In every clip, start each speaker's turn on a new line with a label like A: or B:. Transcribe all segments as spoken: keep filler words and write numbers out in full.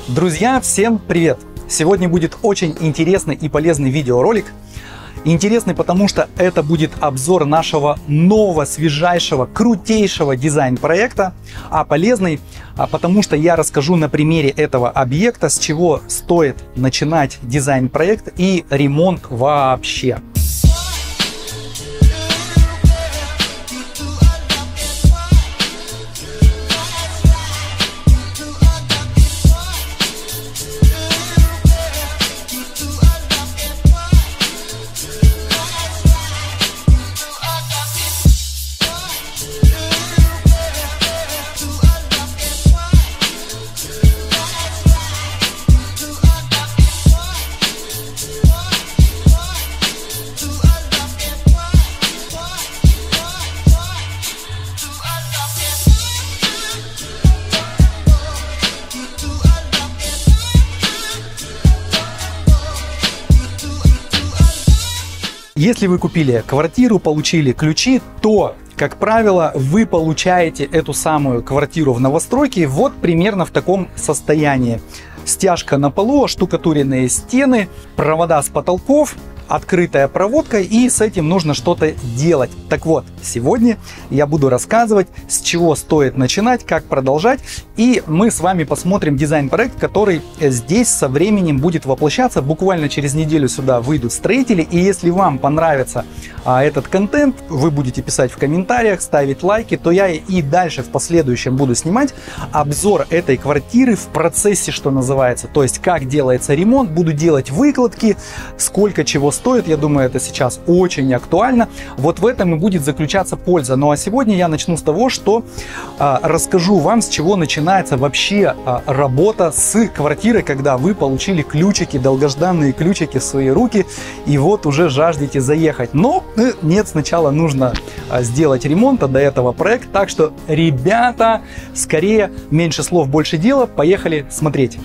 A: Друзья, всем привет! Сегодня будет очень интересный и полезный видеоролик. Интересный, потому что это будет обзор нашего нового, свежайшего, крутейшего дизайн-проекта. А полезный, потому что я расскажу на примере этого объекта, с чего стоит начинать дизайн-проект и ремонт вообще. Если вы купили квартиру, получили ключи, то, как правило, вы получаете эту самую квартиру в новостройке вот примерно в таком состоянии. Стяжка на полу, оштукатуренные стены, провода с потолков, открытая проводка, и с этим нужно что-то делать. Так вот, сегодня я буду рассказывать, с чего стоит начинать, как продолжать, и мы с вами посмотрим дизайн-проект, который здесь со временем будет воплощаться. Буквально через неделю сюда выйдут строители, и если вам понравится а, этот контент, вы будете писать в комментариях, ставить лайки, то я и дальше в последующем буду снимать обзор этой квартиры в процессе, что называется, то есть как делается ремонт, буду делать выкладки, сколько чего стоит. Я думаю, это сейчас очень актуально. Вот в этом и будет заключаться польза. Ну а сегодня я начну с того, что а, расскажу вам, с чего начинается вообще а, работа с квартирой, когда вы получили ключики, долгожданные ключики в свои руки, и вот уже жаждете заехать. Но э, нет, сначала нужно а, сделать ремонт, а до этого проект. Так что, ребята, скорее, меньше слов, больше дела. Поехали смотреть.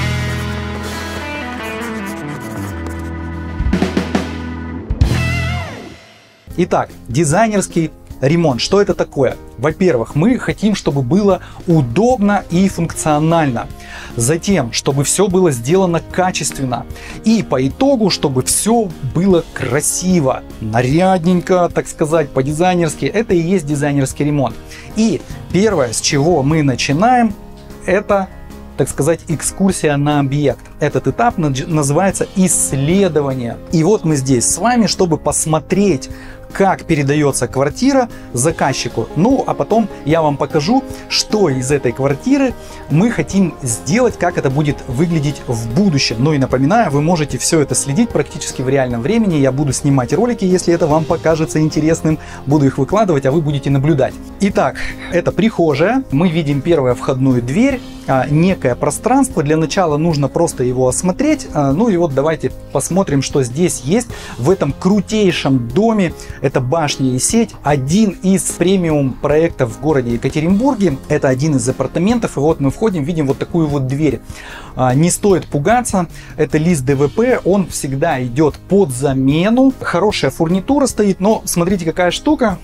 A: Итак, дизайнерский ремонт. Что это такое? Во-первых, мы хотим, чтобы было удобно и функционально. Затем, чтобы все было сделано качественно. И по итогу, чтобы все было красиво, нарядненько, так сказать, по-дизайнерски. Это и есть дизайнерский ремонт. И первое, с чего мы начинаем, это, так сказать, экскурсия на объект. Этот этап называется исследование. И вот мы здесь с вами, чтобы посмотреть, как передается квартира заказчику. Ну, а потом я вам покажу, что из этой квартиры мы хотим сделать, как это будет выглядеть в будущем. Ну и напоминаю, вы можете все это следить практически в реальном времени. Я буду снимать ролики, если это вам покажется интересным. Буду их выкладывать, а вы будете наблюдать. Итак, это прихожая. Мы видим первую входную дверь, некое пространство. Для начала нужно просто его осмотреть. Ну и вот давайте посмотрим, что здесь есть в этом крутейшем доме. Это башня и сеть. Один из премиум проектов в городе Екатеринбурге. Это один из апартаментов. И вот мы входим, видим вот такую вот дверь. Не стоит пугаться. Это лист дэ вэ пэ. Он всегда идет под замену. Хорошая фурнитура стоит. Но смотрите, какая штука.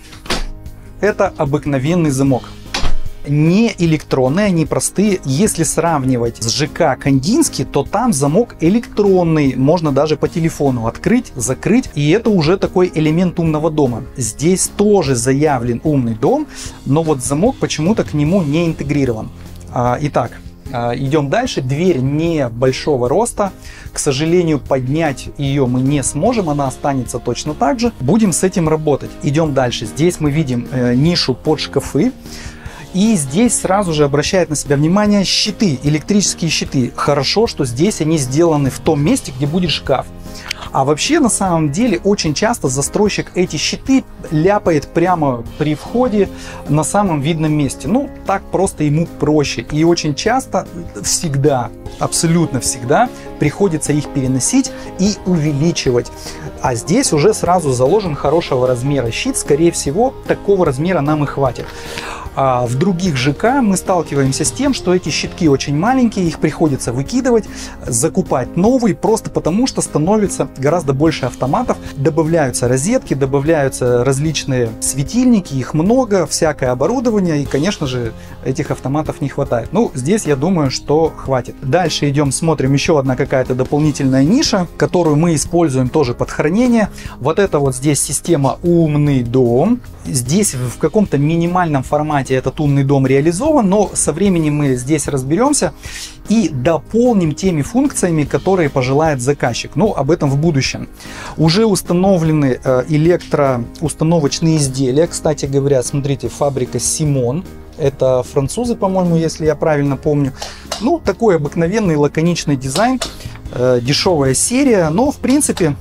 A: Это обыкновенный замок. Не электронные, они простые. Если сравнивать с ЖК Кандинский, то там замок электронный. Можно даже по телефону открыть, закрыть. И это уже такой элемент умного дома. Здесь тоже заявлен умный дом, но вот замок почему-то к нему не интегрирован. Итак, идем дальше. Дверь не большого роста. К сожалению, поднять ее мы не сможем. Она останется точно так же. Будем с этим работать. Идем дальше. Здесь мы видим нишу под шкафы. И здесь сразу же обращает на себя внимание щиты, электрические щиты. Хорошо, что здесь они сделаны в том месте, где будет шкаф. А вообще, на самом деле, очень часто застройщик эти щиты ляпает прямо при входе на самом видном месте. Ну, так просто ему проще. И очень часто, всегда, абсолютно всегда, приходится их переносить и увеличивать. А здесь уже сразу заложен хорошего размера щит. Скорее всего, такого размера нам и хватит. А в других ЖК мы сталкиваемся с тем, что эти щитки очень маленькие, их приходится выкидывать, закупать новые, просто потому что становится гораздо больше автоматов, добавляются розетки, добавляются различные светильники, их много, всякое оборудование, и, конечно же, этих автоматов не хватает. Ну, здесь я думаю, что хватит. Дальше идем, смотрим, еще одна какая-то дополнительная ниша, которую мы используем тоже под хранение. Вот это вот здесь система «Умный дом». Здесь в каком-то минимальном формате этот умный дом реализован, но со временем мы здесь разберемся и дополним теми функциями, которые пожелает заказчик. Ну, об этом в будущем. Уже установлены электроустановочные изделия. Кстати говоря, смотрите, фабрика Симон. Это французы, по-моему, если я правильно помню. Ну, такой обыкновенный лаконичный дизайн. Дешевая серия, но в принципе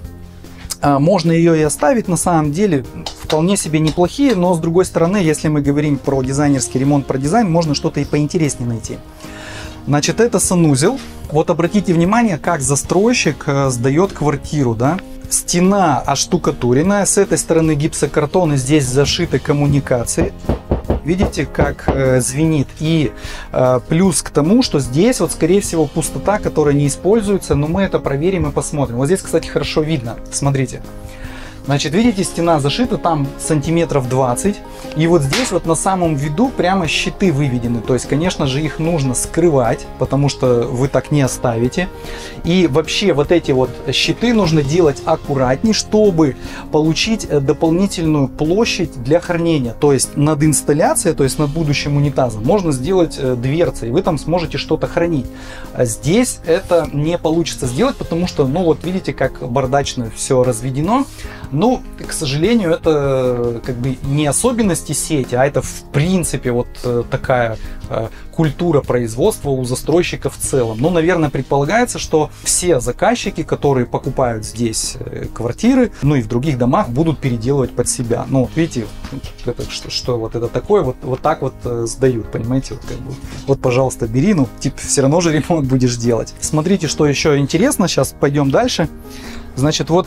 A: можно ее и оставить. На самом деле вполне себе неплохие, но с другой стороны, если мы говорим про дизайнерский ремонт, про дизайн, можно что-то и поинтереснее найти. Значит, это санузел. Вот обратите внимание, как застройщик сдает квартиру, да? Стена оштукатуренная, с этой стороны гипсокартон, и здесь зашиты коммуникации. Видите, как э, звенит. И э, плюс к тому, что здесь вот, скорее всего, пустота, которая не используется, но мы это проверим и посмотрим. Вот здесь, кстати, хорошо видно. Смотрите. Значит, видите, стена зашита, там сантиметров двадцать. И вот здесь вот на самом виду прямо щиты выведены. То есть, конечно же, их нужно скрывать, потому что вы так не оставите. И вообще вот эти вот щиты нужно делать аккуратнее, чтобы получить дополнительную площадь для хранения. То есть над инсталляцией, то есть над будущим унитазом, можно сделать дверцы, и вы там сможете что-то хранить. А здесь это не получится сделать, потому что, ну вот видите, как бардачно все разведено. Ну, к сожалению, это как бы не особенности сети, а это в принципе вот такая э, культура производства у застройщиков в целом. Ну, наверное, предполагается, что все заказчики, которые покупают здесь квартиры, ну и в других домах, будут переделывать под себя. Ну, видите, это, что, что вот это такое, вот, вот так вот э, сдают, понимаете? Вот, как бы, вот, пожалуйста, бери, ну, типа, все равно же ремонт будешь делать. Смотрите, что еще интересно, сейчас пойдем дальше. Значит, вот...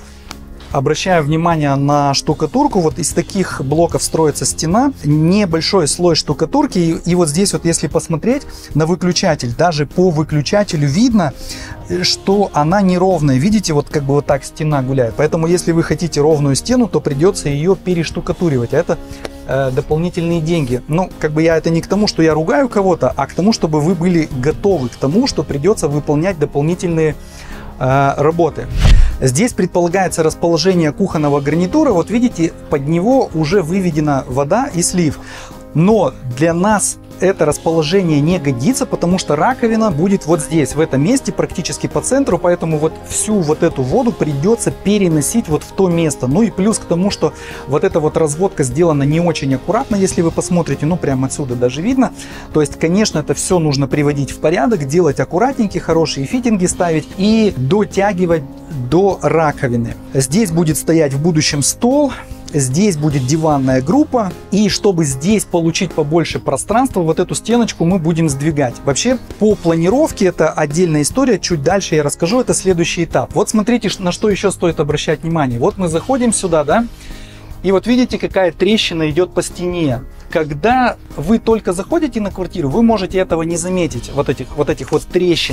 A: Обращаю внимание на штукатурку. Вот из таких блоков строится стена. Небольшой слой штукатурки. И, и вот здесь вот, если посмотреть на выключатель, даже по выключателю видно, что она неровная. Видите, вот как бы вот так стена гуляет. Поэтому, если вы хотите ровную стену, то придется ее перештукатуривать. Это э, дополнительные деньги. Ну, как бы я это не к тому, что я ругаю кого-то, а к тому, чтобы вы были готовы к тому, что придется выполнять дополнительные э, работы. Здесь предполагается расположение кухонного гарнитура. Вот видите, под него уже выведена вода и слив. Но для нас это расположение не годится, потому что раковина будет вот здесь, в этом месте, практически по центру. Поэтому вот всю вот эту воду придется переносить вот в то место. Ну и плюс к тому, что вот эта вот разводка сделана не очень аккуратно, если вы посмотрите, ну прямо отсюда даже видно. То есть, конечно, это все нужно приводить в порядок, делать аккуратненькие, хорошие фитинги ставить и дотягивать до раковины. Здесь будет стоять в будущем стол. Здесь будет диванная группа, и чтобы здесь получить побольше пространства, вот эту стеночку мы будем сдвигать. Вообще, по планировке это отдельная история, чуть дальше я расскажу, это следующий этап. Вот смотрите, на что еще стоит обращать внимание. Вот мы заходим сюда, да, и вот видите, какая трещина идет по стене. Когда вы только заходите на квартиру, вы можете этого не заметить, вот этих вот, этих вот трещин.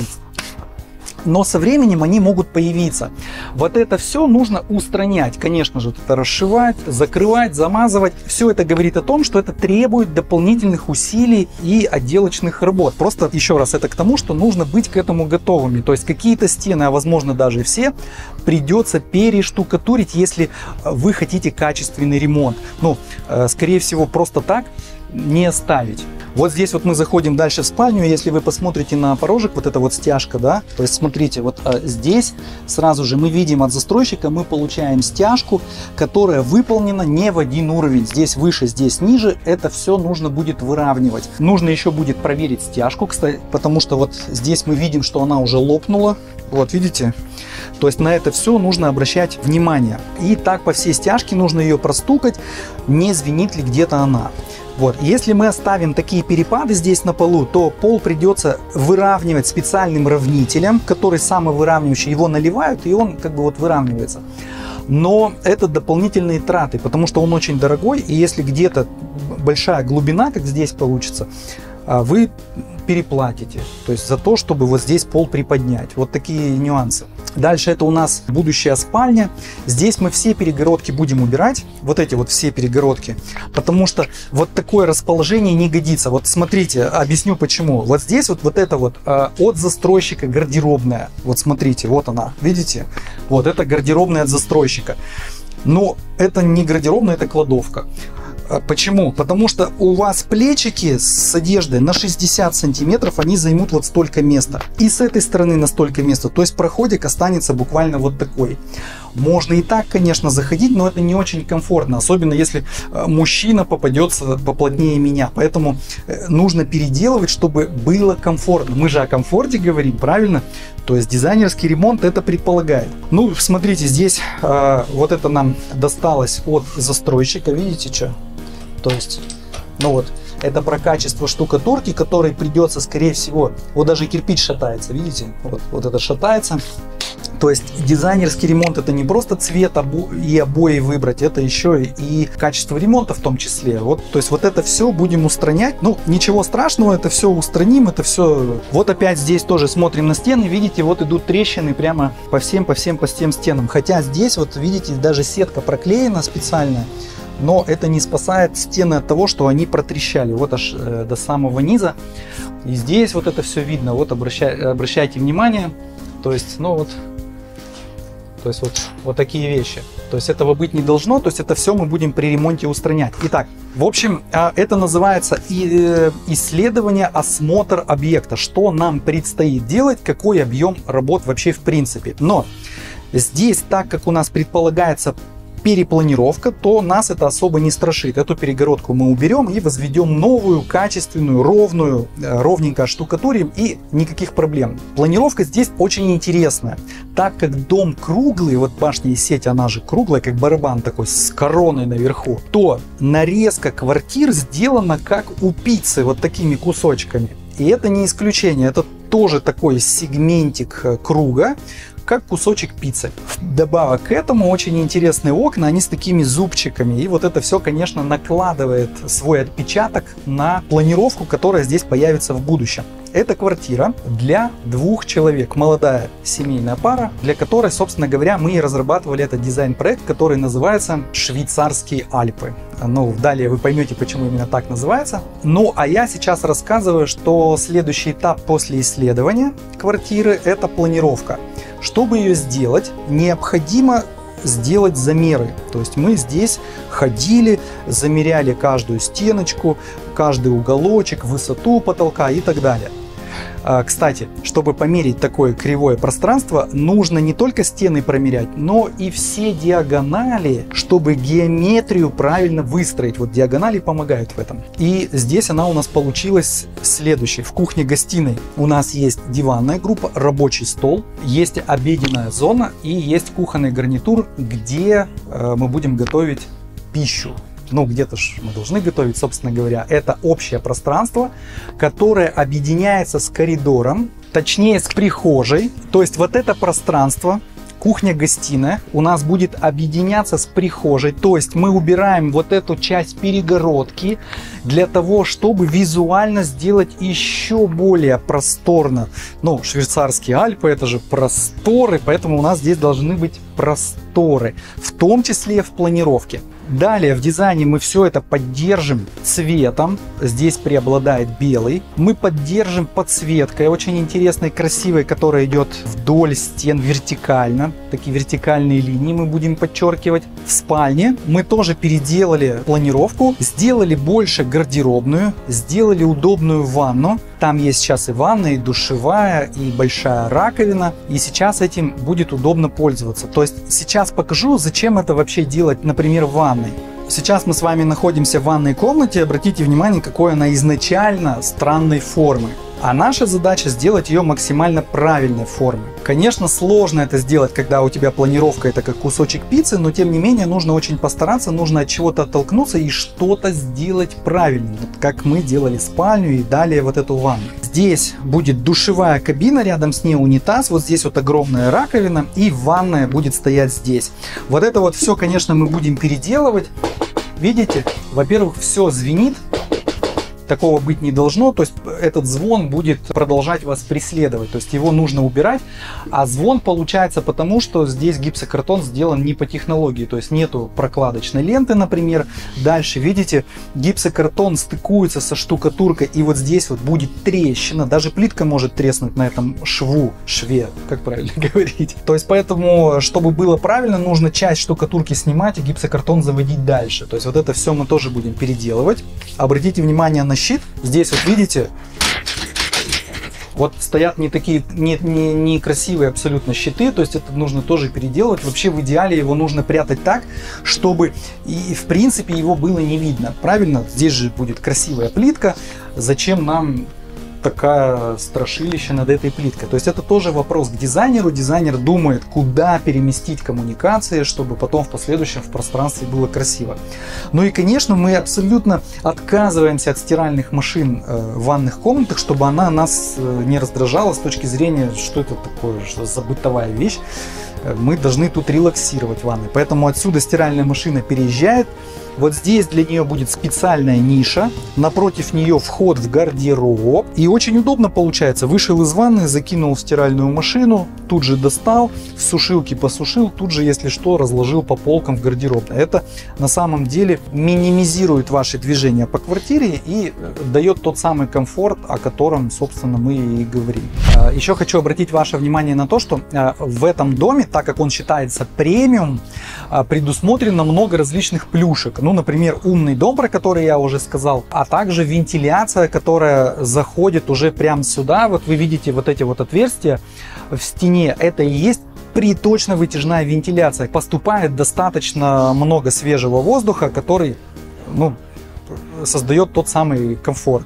A: Но со временем они могут появиться. Вот это все нужно устранять. Конечно же, это расшивать, закрывать, замазывать. Все это говорит о том, что это требует дополнительных усилий и отделочных работ. Просто еще раз, это к тому, что нужно быть к этому готовыми. То есть какие-то стены, а возможно даже все, придется перештукатурить, если вы хотите качественный ремонт. Ну, скорее всего, просто так не оставить. Вот здесь вот мы заходим дальше в спальню. Если вы посмотрите на порожек, вот эта вот стяжка, да, то есть смотрите, вот а, здесь сразу же мы видим от застройщика, мы получаем стяжку, которая выполнена не в один уровень. Здесь выше, здесь ниже. Это все нужно будет выравнивать. Нужно еще будет проверить стяжку, кстати, потому что вот здесь мы видим, что она уже лопнула. Вот видите? То есть на это все нужно обращать внимание. И так по всей стяжке нужно ее простукать, не звенит ли где-то она. Вот. Если мы оставим такие перепады здесь на полу, то пол придется выравнивать специальным равнителем, который самовыравнивающий, его наливают, и он как бы вот выравнивается. Но это дополнительные траты, потому что он очень дорогой, и если где-то большая глубина, как здесь получится, вы переплатите, то есть за то, чтобы вот здесь пол приподнять. Вот такие нюансы. Дальше это у нас будущая спальня. Здесь мы все перегородки будем убирать, вот эти вот все перегородки, потому что вот такое расположение не годится. Вот смотрите, объясню почему. Вот здесь вот, вот это вот э, от застройщика гардеробная. Вот смотрите, вот она, видите? Вот это гардеробная от застройщика. Но это не гардеробная, это кладовка. Почему? Потому что у вас плечики с одеждой на шестьдесят сантиметров, они займут вот столько места. И с этой стороны на столько места. То есть проходик останется буквально вот такой. Можно и так, конечно, заходить, но это не очень комфортно. Особенно если мужчина попадется поплотнее меня. Поэтому нужно переделывать, чтобы было комфортно. Мы же о комфорте говорим, правильно? То есть дизайнерский ремонт это предполагает. Ну, смотрите, здесь э, вот это нам досталось от застройщика. Видите, что? То есть, ну вот, это про качество штукатурки, который придется, скорее всего, вот даже кирпич шатается, видите? Вот, вот это шатается. То есть дизайнерский ремонт это не просто цвет обо и обои выбрать, это еще и качество ремонта в том числе. Вот, то есть вот это все будем устранять. Ну, ничего страшного, это все устраним, это все. Вот опять здесь тоже смотрим на стены, видите, вот идут трещины прямо по всем, по всем, по всем стенам. Хотя здесь вот видите, даже сетка проклеена специальная. Но это не спасает стены от того, что они протрещали вот аж э, до самого низа. И здесь вот это все видно. Вот обращай, обращайте внимание. То есть, ну вот, то есть вот, вот такие вещи. То есть этого быть не должно. То есть это все мы будем при ремонте устранять. Итак, в общем, это называется исследование, осмотр объекта. Что нам предстоит делать, какой объем работ вообще в принципе. Но здесь, так как у нас предполагается перепланировка, то нас это особо не страшит. Эту перегородку мы уберем и возведем новую, качественную, ровную, ровненько оштукатурим, и никаких проблем. Планировка здесь очень интересная. Так как дом круглый, вот башня из сети, она же круглая, как барабан такой, с короной наверху, то нарезка квартир сделана как у пиццы, вот такими кусочками. И это не исключение, это тоже такой сегментик круга, как кусочек пиццы. Вдобавок к этому очень интересные окна, они с такими зубчиками. И вот это все, конечно, накладывает свой отпечаток на планировку, которая здесь появится в будущем. Это квартира для двух человек, молодая семейная пара, для которой, собственно говоря, мы и разрабатывали этот дизайн-проект, который называется «Швейцарские Альпы». Ну, далее вы поймете, почему именно так называется. Ну, а я сейчас рассказываю, что следующий этап после исследования квартиры – это планировка. Чтобы ее сделать, необходимо сделать замеры. То есть мы здесь ходили, замеряли каждую стеночку, каждый уголочек, высоту потолка и так далее. Кстати, чтобы померить такое кривое пространство, нужно не только стены промерять, но и все диагонали, чтобы геометрию правильно выстроить. Вот диагонали помогают в этом. И здесь она у нас получилась следующей. В кухне-гостиной у нас есть диванная группа, рабочий стол, есть обеденная зона и есть кухонный гарнитур, где э, мы будем готовить пищу. Ну, где-то ж мы должны готовить, собственно говоря. Это общее пространство, которое объединяется с коридором, точнее с прихожей. То есть вот это пространство, кухня-гостиная, у нас будет объединяться с прихожей. То есть мы убираем вот эту часть перегородки для того, чтобы визуально сделать еще более просторно. Ну, швейцарские Альпы, это же просторы, поэтому у нас здесь должны быть просторы, в том числе в планировке. Далее в дизайне мы все это поддержим цветом. Здесь преобладает белый. Мы поддержим подсветкой, очень интересной, красивой, которая идет вдоль стен вертикально. Такие вертикальные линии мы будем подчеркивать. В спальне мы тоже переделали планировку, сделали больше гардеробную, сделали удобную ванну. Там есть сейчас и ванна, и душевая, и большая раковина. И сейчас этим будет удобно пользоваться. То есть сейчас покажу, зачем это вообще делать, например, в ванной. Сейчас мы с вами находимся в ванной комнате. Обратите внимание, какой она изначально странной формы. А наша задача сделать ее максимально правильной формы. Конечно, сложно это сделать, когда у тебя планировка это как кусочек пиццы, но тем не менее нужно очень постараться, нужно от чего-то оттолкнуться и что-то сделать правильно. Вот как мы делали спальню и далее вот эту ванну. Здесь будет душевая кабина, рядом с ней унитаз, вот здесь вот огромная раковина и ванная будет стоять здесь. Вот это вот все, конечно, мы будем переделывать. Видите, во-первых, все звенит. Такого быть не должно, то есть этот звон будет продолжать вас преследовать, то есть его нужно убирать, а звон получается потому, что здесь гипсокартон сделан не по технологии, то есть нету прокладочной ленты, например. Дальше, видите, гипсокартон стыкуется со штукатуркой, и вот здесь вот будет трещина, даже плитка может треснуть на этом шву, шве, как правильно говорить. То есть поэтому, чтобы было правильно, нужно часть штукатурки снимать и гипсокартон заводить дальше, то есть вот это все мы тоже будем переделывать. Обратите внимание на щит. Здесь вот видите, вот стоят не такие, не, не, не красивые абсолютно щиты, то есть это нужно тоже переделывать. Вообще в идеале его нужно прятать так, чтобы и в принципе его было не видно. Правильно? Здесь же будет красивая плитка. Зачем нам такая страшилище над этой плиткой? То есть это тоже вопрос к дизайнеру. Дизайнер думает, куда переместить коммуникации, чтобы потом в последующем в пространстве было красиво. Ну и, конечно, мы абсолютно отказываемся от стиральных машин э, в ванных комнатах, чтобы она нас э, не раздражала с точки зрения, что это такое, что за бытовая вещь. Мы должны тут релаксировать ванны. Поэтому отсюда стиральная машина переезжает. Вот здесь для нее будет специальная ниша. Напротив нее вход в гардероб. И очень удобно получается. Вышел из ванны, закинул в стиральную машину, тут же достал, в сушилке посушил, тут же, если что, разложил по полкам в гардеробной. Это на самом деле минимизирует ваши движения по квартире и дает тот самый комфорт, о котором, собственно, мы и говорим. Еще хочу обратить ваше внимание на то, что в этом доме, так как он считается премиум, предусмотрено много различных плюшек. Ну, например, умный дом, про который я уже сказал, а также вентиляция, которая заходит уже прямо сюда. Вот вы видите вот эти вот отверстия в стене. Это и есть приточно-вытяжная вентиляция. Поступает достаточно много свежего воздуха, который, ну, создает тот самый комфорт.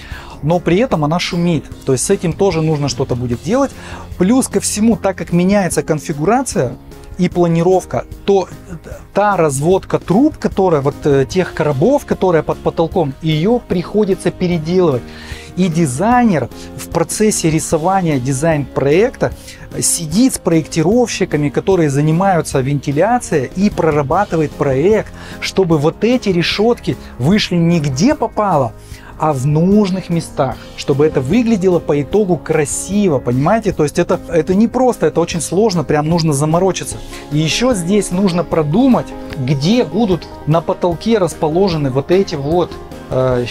A: Но при этом она шумит. То есть с этим тоже нужно что-то будет делать. Плюс ко всему, так как меняется конфигурация и планировка, то та разводка труб, которая вот тех коробов, которая под потолком, ее приходится переделывать. И дизайнер в процессе рисования дизайн-проекта сидит с проектировщиками, которые занимаются вентиляцией, и прорабатывает проект, чтобы вот эти решетки вышли не где попало, а в нужных местах, чтобы это выглядело по итогу красиво, понимаете? То есть это, это не просто, это очень сложно, прям нужно заморочиться. И еще здесь нужно продумать, где будут на потолке расположены вот эти вот э,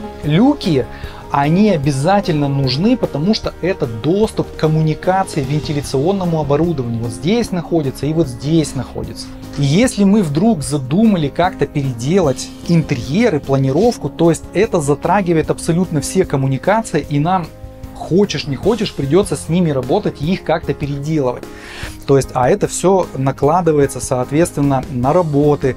A: люки. Они обязательно нужны, потому что это доступ к коммуникации, вентиляционному оборудованию. Вот здесь находится и вот здесь находится. И если мы вдруг задумали как-то переделать интерьер и планировку, то есть это затрагивает абсолютно все коммуникации, и нам, хочешь не хочешь, придется с ними работать и их как-то переделывать. То есть, а это все накладывается, соответственно, на работы,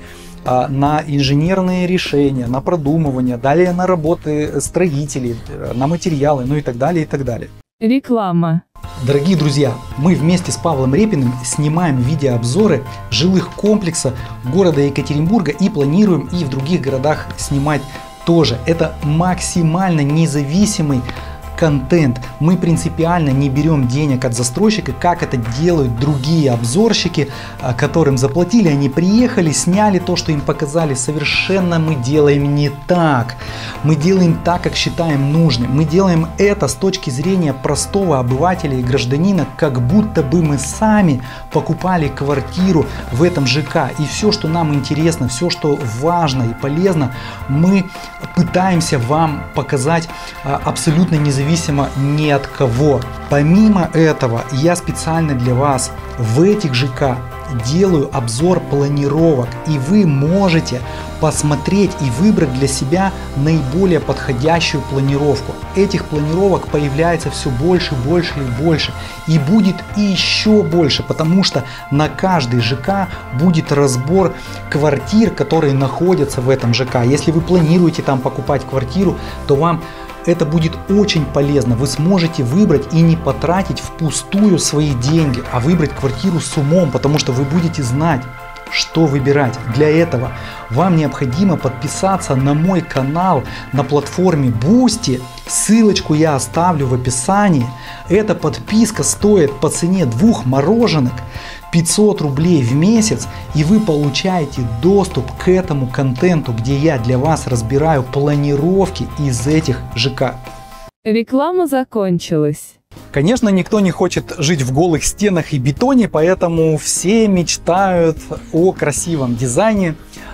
A: на инженерные решения, на продумывание, далее на работы строителей, на материалы, ну и так далее, и так далее.
B: Реклама.
A: Дорогие друзья, мы вместе с Павлом Репиным снимаем видеообзоры жилых комплексов города Екатеринбурга и планируем и в других городах снимать тоже. Это максимально независимый контент. Мы принципиально не берем денег от застройщика, как это делают другие обзорщики, которым заплатили, они приехали, сняли то, что им показали. Совершенно мы делаем не так. Мы делаем так, как считаем нужным. Мы делаем это с точки зрения простого обывателя и гражданина, как будто бы мы сами покупали квартиру в этом ЖК. И все, что нам интересно, все, что важно и полезно, мы пытаемся вам показать абсолютно независимо Независимо ни от кого. Помимо этого, я специально для вас в этих ЖК делаю обзор планировок, и вы можете посмотреть и выбрать для себя наиболее подходящую планировку. Этих планировок появляется все больше, больше и больше, и будет и еще больше, потому что на каждый ЖК будет разбор квартир, которые находятся в этом ЖК. Если вы планируете там покупать квартиру, то вам это будет очень полезно. Вы сможете выбрать и не потратить впустую свои деньги, а выбрать квартиру с умом, потому что вы будете знать, что выбирать. Для этого вам необходимо подписаться на мой канал на платформе Boosty. Ссылочку я оставлю в описании. Эта подписка стоит по цене двух мороженок пятьсот рублей в месяц, и вы получаете доступ к этому контенту, где я для вас разбираю планировки из этих ЖК.
B: Реклама закончилась.
A: Конечно, никто не хочет жить в голых стенах и бетоне, поэтому все мечтают о красивом дизайне,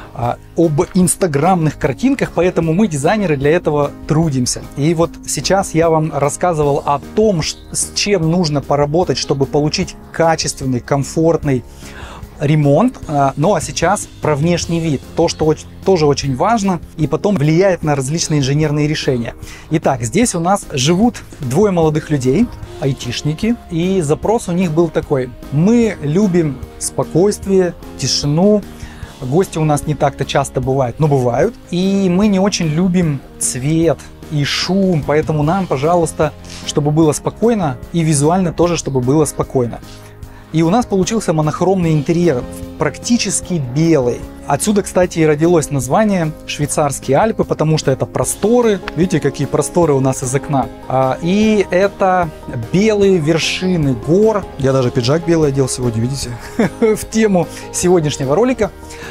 A: об инстаграмных картинках, поэтому мы, дизайнеры, для этого трудимся. И вот сейчас я вам рассказывал о том, с чем нужно поработать, чтобы получить качественный, комфортный ремонт. Ну а сейчас про внешний вид, то, что тоже очень важно и потом влияет на различные инженерные решения. Итак, здесь у нас живут двое молодых людей, айтишники, и запрос у них был такой: мы любим спокойствие, тишину. Гости у нас не так-то часто бывают, но бывают. И мы не очень любим цвет и шум, поэтому нам, пожалуйста, чтобы было спокойно, и визуально тоже, чтобы было спокойно. И у нас получился монохромный интерьер, практически белый. Отсюда, кстати, и родилось название «Швейцарские Альпы», потому что это просторы. Видите, какие просторы у нас из окна. И это белые вершины гор. Я даже пиджак белый одел сегодня, видите, в тему сегодняшнего ролика.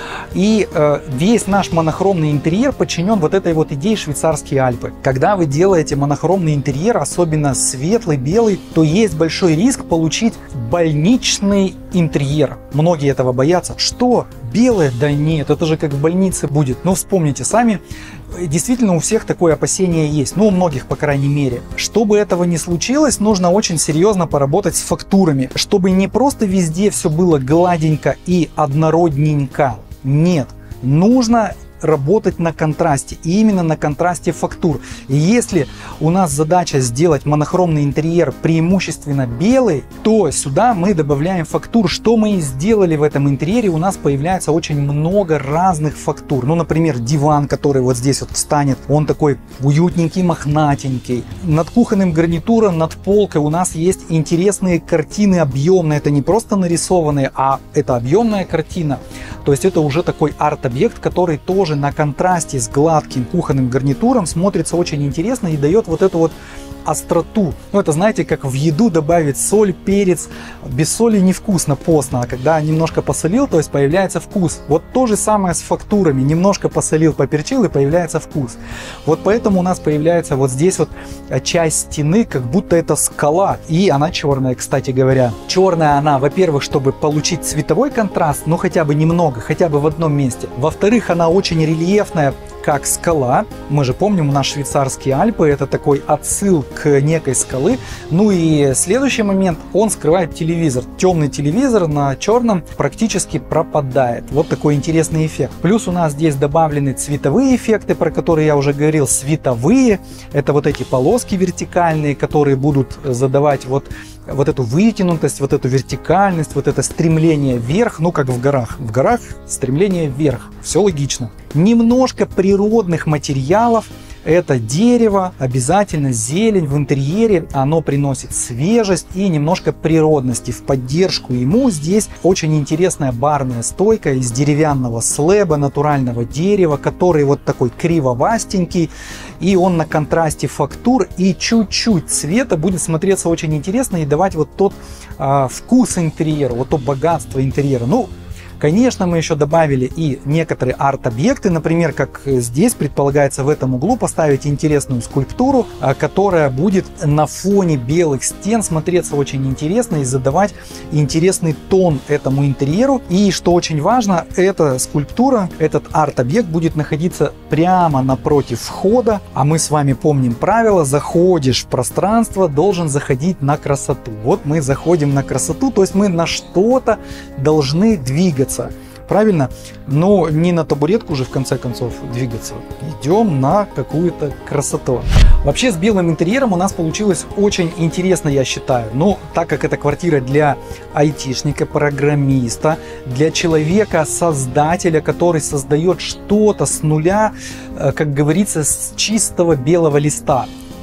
A: И э, весь наш монохромный интерьер подчинен вот этой вот идее «Швейцарские Альпы». Когда вы делаете монохромный интерьер, особенно светлый, белый, то есть большой риск получить больничный интерьер. Многие этого боятся. Что? Белое? Да нет, это же как в больнице будет. Но вспомните сами, действительно у всех такое опасение есть. Ну, у многих, по крайней мере. Чтобы этого не случилось, нужно очень серьезно поработать с фактурами. Чтобы не просто везде все было гладенько и однородненько. Нет, нужно работать на контрасте, и именно на контрасте фактур. И если у нас задача сделать монохромный интерьер преимущественно белый, то сюда мы добавляем фактур. Что мы и сделали в этом интерьере, у нас появляется очень много разных фактур. Ну, например, диван, который вот здесь вот встанет, он такой уютненький, мохнатенький. Над кухонным гарнитуром, над полкой у нас есть интересные картины объемные. Это не просто нарисованные, а это объемная картина. То есть это уже такой арт-объект, который тоже на контрасте с гладким кухонным гарнитуром смотрится очень интересно и дает вот эту вот остроту. Ну, это, знаете, как в еду добавить соль, перец. Без соли невкусно, постно, а когда немножко посолил, то есть появляется вкус. Вот то же самое с фактурами. Немножко посолил, поперчил, и появляется вкус. Вот поэтому у нас появляется вот здесь вот часть стены, как будто это скала. И она черная, кстати говоря. Черная она, во-первых, чтобы получить цветовой контраст, ну хотя бы немного, хотя бы в одном месте. Во-вторых, она очень рельефная, как скала. Мы же помним, у нас швейцарские Альпы, это такой отсыл к некой скалы. Ну и следующий момент, он скрывает телевизор. Темный телевизор на черном практически пропадает. Вот такой интересный эффект. Плюс у нас здесь добавлены цветовые эффекты, про которые я уже говорил, световые. Это вот эти полоски вертикальные, которые будут задавать вот вот эту вытянутость, вот эту вертикальность, вот это стремление вверх, ну как в горах. В горах стремление вверх, все логично. Немножко природных материалов, это дерево, обязательно зелень в интерьере, оно приносит свежесть и немножко природности. В поддержку ему здесь очень интересная барная стойка из деревянного слэба, натурального дерева, который вот такой кривовастенький, и он на контрасте фактур и чуть-чуть цвета будет смотреться очень интересно и давать вот тот а, вкус интерьера, вот то богатство интерьера. Ну, конечно, мы еще добавили и некоторые арт-объекты, например, как здесь предполагается в этом углу поставить интересную скульптуру, которая будет на фоне белых стен смотреться очень интересно и задавать интересный тон этому интерьеру. И что очень важно, эта скульптура, этот арт-объект будет находиться прямо напротив входа, а мы с вами помним правило: заходишь в пространство, должен заходить на красоту. Вот мы заходим на красоту, то есть мы на что-то должны двигаться. Правильно? Но не на табуретку же в конце концов двигаться. Идем на какую-то красоту. Вообще с белым интерьером у нас получилось очень интересно, я считаю. Но так как это квартира для айтишника, программиста, для человека, создателя, который создает что-то с нуля, как говорится, с чистого белого листа.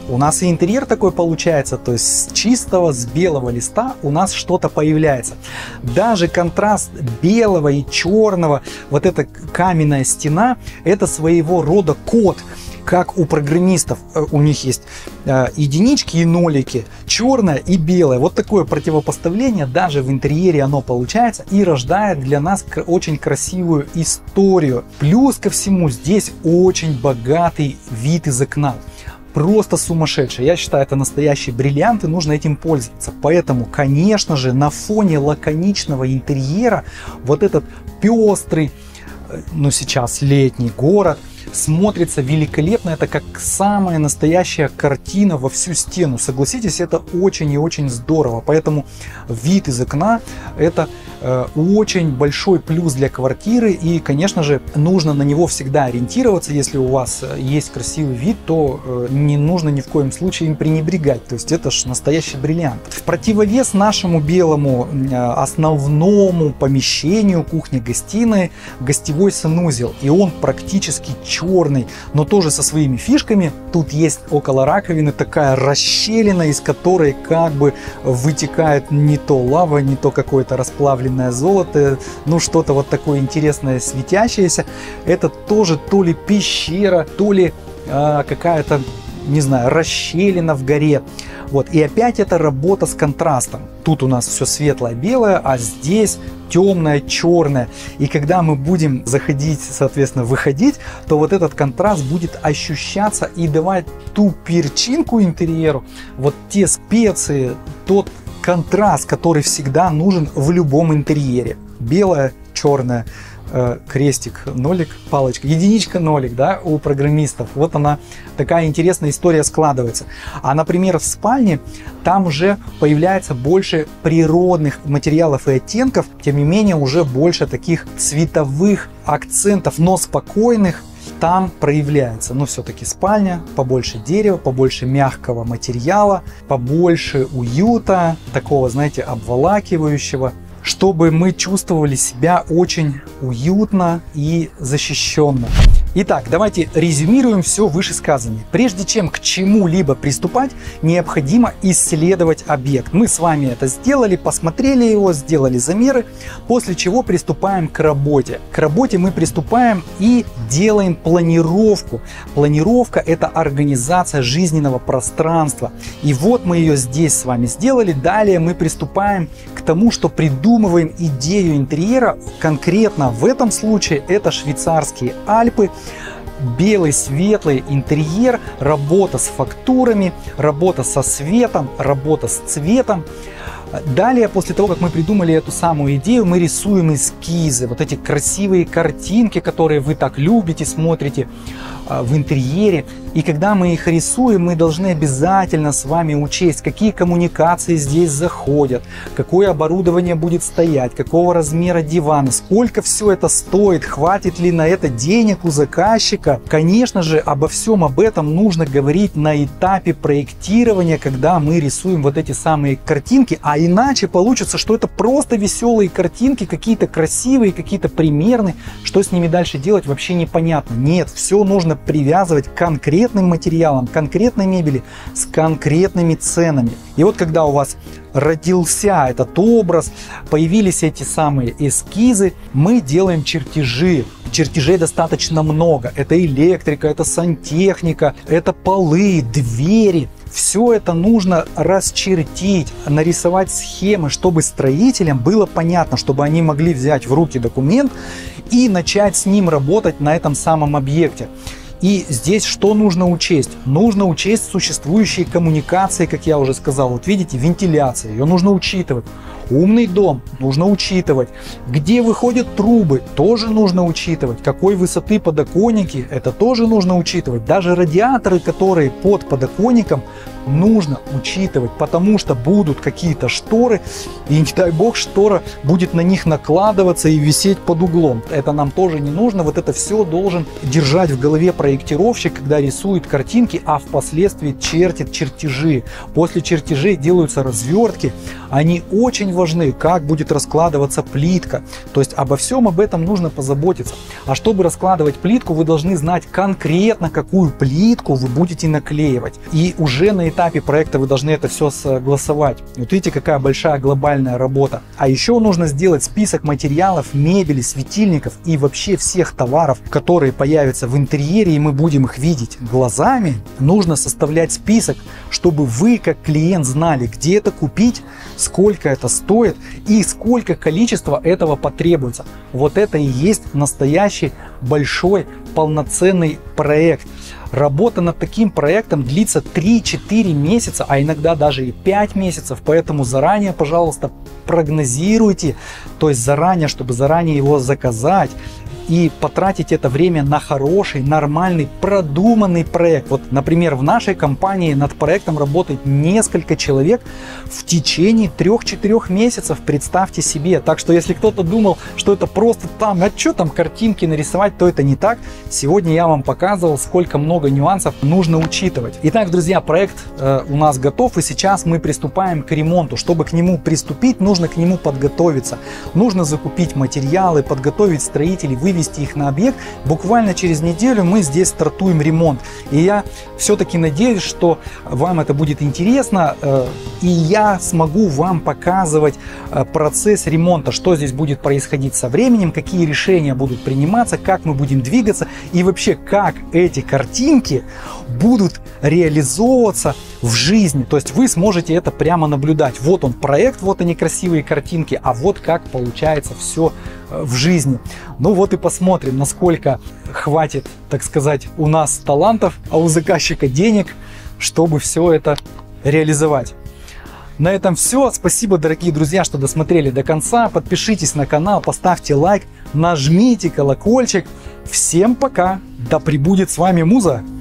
A: у нас и интерьер такой получается, то есть с чистого, с белого листа у нас что-то появляется. Даже контраст белого и черного, вот эта каменная стена, это своего рода код. Как у программистов, у них есть единички и нолики, черное и белое. Вот такое противопоставление даже в интерьере оно получается и рождает для нас очень красивую историю. Плюс ко всему здесь очень богатый вид из окна. Просто сумасшедший. Я считаю, это настоящий бриллиант, и нужно этим пользоваться. Поэтому, конечно же, на фоне лаконичного интерьера вот этот пестрый, ну сейчас летний город, смотрится великолепно. Это как самая настоящая картина во всю стену. Согласитесь, это очень и очень здорово. Поэтому вид из окна это э, очень большой плюс для квартиры. И, конечно же, нужно на него всегда ориентироваться. Если у вас есть красивый вид, то э, не нужно ни в коем случае им пренебрегать. То есть это же настоящий бриллиант. В противовес нашему белому э, основному помещению кухни-гостиной гостевой санузел. И он практически черный, но тоже со своими фишками. Тут есть около раковины такая расщелина, из которой как бы вытекает не то лава, не то какое-то расплавленное золото, ну что-то вот такое интересное светящееся. Это тоже то ли пещера, то ли а, какая-то, не знаю, расщелина в горе. Вот, и опять это работа с контрастом. Тут у нас все светлое белое, а здесь темное черное. И когда мы будем заходить, соответственно, выходить, то вот этот контраст будет ощущаться и давать ту перчинку интерьеру, вот те специи, тот контраст, который всегда нужен в любом интерьере. Белое, черное, крестик, нолик, палочка, единичка, нолик, да, у программистов. Вот она, такая интересная история складывается. А, например, в спальне там уже появляется больше природных материалов и оттенков, тем не менее уже больше таких цветовых акцентов, но спокойных там проявляется. Но все-таки спальня, побольше дерева, побольше мягкого материала, побольше уюта, такого, знаете, обволакивающего, чтобы мы чувствовали себя очень уютно и защищенно. Итак, давайте резюмируем все вышесказанное. Прежде чем к чему-либо приступать, необходимо исследовать объект. Мы с вами это сделали, посмотрели его, сделали замеры, после чего приступаем к работе. К работе мы приступаем и делаем планировку. Планировка – это организация жизненного пространства. И вот мы ее здесь с вами сделали. Далее мы приступаем к тому, что придумываем идею интерьера. Конкретно в этом случае это швейцарские Альпы. Белый светлый интерьер, работа с фактурами, работа со светом, работа с цветом. Далее, после того, как мы придумали эту самую идею, мы рисуем эскизы, вот эти красивые картинки, которые вы так любите, смотрите в интерьере. И когда мы их рисуем, мы должны обязательно с вами учесть, какие коммуникации здесь заходят, какое оборудование будет стоять, какого размера диван, сколько все это стоит, хватит ли на это денег у заказчика. Конечно же, обо всем об этом нужно говорить на этапе проектирования, когда мы рисуем вот эти самые картинки, а иначе получится, что это просто веселые картинки, какие-то красивые, какие-то примерные, что с ними дальше делать вообще непонятно. Нет, все нужно привязывать к конкретным материалам, конкретной мебели с конкретными ценами. И вот когда у вас родился этот образ, появились эти самые эскизы, мы делаем чертежи. Чертежей достаточно много. Это электрика, это сантехника, это полы, двери. Все это нужно расчертить, нарисовать схемы, чтобы строителям было понятно, чтобы они могли взять в руки документ и начать с ним работать на этом самом объекте. И здесь что нужно учесть? Нужно учесть существующие коммуникации, как я уже сказал. Вот видите, вентиляция, ее нужно учитывать. Умный дом нужно учитывать. Где выходят трубы, тоже нужно учитывать. Какой высоты подоконники, это тоже нужно учитывать. Даже радиаторы, которые под подоконником, нужно учитывать, потому что будут какие-то шторы, и не дай бог штора будет на них накладываться и висеть под углом. Это нам тоже не нужно. Вот это все должен держать в голове проектировщик, когда рисует картинки, а впоследствии чертит чертежи. После чертежей делаются развертки. Они очень важны, как будет раскладываться плитка. То есть обо всем об этом нужно позаботиться. А чтобы раскладывать плитку, вы должны знать конкретно, какую плитку вы будете наклеивать. И уже на этапе проекта вы должны это все согласовать. Вот видите, какая большая глобальная работа. А еще нужно сделать список материалов, мебели, светильников и вообще всех товаров, которые появятся в интерьере, и мы будем их видеть глазами. Нужно составлять список, чтобы вы, как клиент, знали, где это купить, сколько это стоит и сколько количества этого потребуется. Вот это и есть настоящий большой полноценный проект. Работа над таким проектом длится три-четыре месяца, а иногда даже и пять месяцев, поэтому заранее, пожалуйста, прогнозируйте, то есть заранее, чтобы заранее его заказать и потратить это время на хороший, нормальный, продуманный проект. Вот, например, в нашей компании над проектом работает несколько человек в течение трех-четырех месяцев, представьте себе. Так что, если кто-то думал, что это просто там, а что там картинки нарисовать, то это не так. Сегодня я вам показывал, сколько много нюансов нужно учитывать. Итак, друзья, проект э, у нас готов, и сейчас мы приступаем к ремонту. Чтобы к нему приступить, нужно к нему подготовиться. Нужно закупить материалы, подготовить строителей, вывести их на объект. Буквально через неделю мы здесь стартуем ремонт. И я все-таки надеюсь, что вам это будет интересно, э, и я смогу вам показывать э, процесс ремонта, что здесь будет происходить со временем, какие решения будут приниматься, как мы будем двигаться и вообще как эти картинки будут реализовываться в жизни. То есть вы сможете это прямо наблюдать. Вот он проект, вот они красивые картинки, а вот как получается все в жизни. Ну вот и посмотрим, насколько хватит, так сказать, у нас талантов, а у заказчика денег, чтобы все это реализовать. На этом все. Спасибо, дорогие друзья, что досмотрели до конца. Подпишитесь на канал, поставьте лайк, нажмите колокольчик. Всем пока! Да пребудет с вами Муза!